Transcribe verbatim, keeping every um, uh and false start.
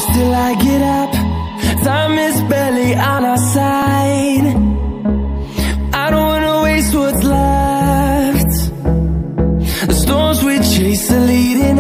close till I get up. Time is barely on our side. I don't wanna waste what's left. The storms we chase are leading